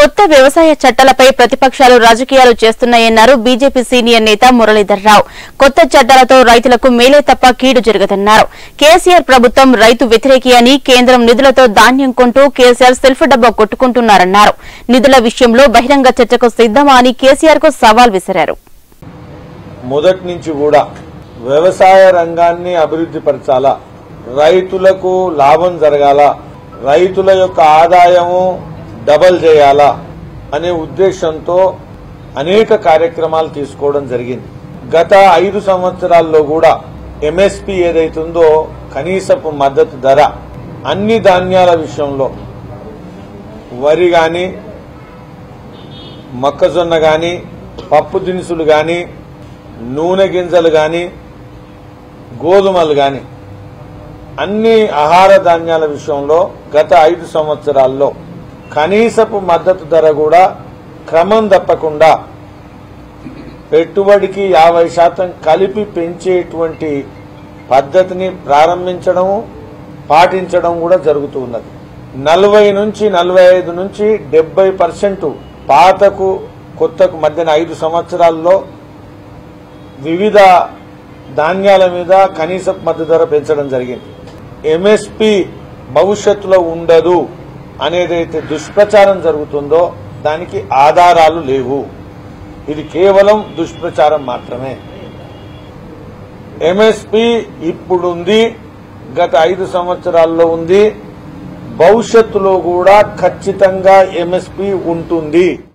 కొత్త వ్యవసాయ చట్టాలపై ప్రతిపక్షాలు రాజకీయాలు చేస్తున్నాయన్నారు బీజేపీ సీనియర్ నేత మురళీధర్ రావు. కొత్త చట్టాలతో రైతులకు మేలే తప్ప కీడు జరగదన్నారు. కేసీఆర్ ప్రభుత్వం రైతు వ్యతిరేకి అని కేంద్రం నిధులతో ధాన్యం కొంటూ కేసీఆర్ సెల్ఫ్ డబ్బా కొట్టుకుంటున్నారన్నారు. నిధుల విషయంలో బహిరంగ చర్చకు సిద్దమా అని కేసీఆర్ కు సవాల్ విసిరారు. మొదటి నుంచి కూడా వ్యవసాయ రంగాన్ని అభివృద్ధి పరచాలా, రైతులకు లాభం జరగాల, రైతుల యొక్క ఆదాయము డబల్ చేయాలా అనే ఉద్దేశంతో అనేక కార్యక్రమాలు తీసుకోవడం జరిగింది. గత 5 సంవత్సరాల్లో కూడా ఎంఎస్పీ ఏదైతుందో కనీసపు మద్దతు ధర అన్ని ధాన్యాల విషయంలో వరి గాని, మొక్కజొన్న గాని, పప్పు దినుసులు గాని, నూనె గింజలు గాని, గోధుమలు గాని అన్ని ఆహార ధాన్యాల విషయంలో గత 5 సంవత్సరాల్లో కనీసపు మద్దతు ధర కూడా క్రమం తప్పకుండా పెట్టుబడికి 50% కలిపి పెంచేటువంటి పద్ధతిని ప్రారంభించడం పాటించడం కూడా జరుగుతున్నది. 40 నుంచి 45 నుంచి 70% పాతకు కొత్తకు మధ్యన 5 సంవత్సరాల్లో వివిధ ధాన్యాల మీద కనీసపు మద్దతు ధర పెంచడం జరిగింది. ఎంఎస్పీ భవిష్యత్తులో ఉండదు అనేదైతే దుష్ప్రచారం జరుగుతుందో దానికి ఆధారాలు లేవు. ఇది కేవలం దుష్ప్రచారం మాత్రమే. ఎంఎస్పీ ఇప్పుడుంది, గత 5 సంవత్సరాల్లో ఉంది, భవిష్యత్తులో కూడా ఖచ్చితంగా ఎంఎస్పీ ఉంటుంది.